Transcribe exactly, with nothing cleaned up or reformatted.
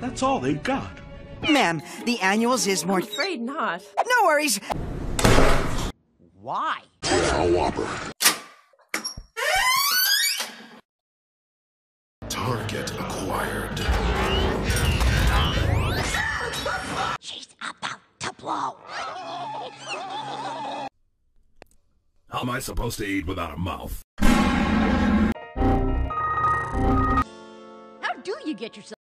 That's all they've got. Ma'am, the annuals is more... I'm afraid not. No worries. Why? A Whopper. Target acquired. She's about to blow. How am I supposed to eat without a mouth? How do you get yourself?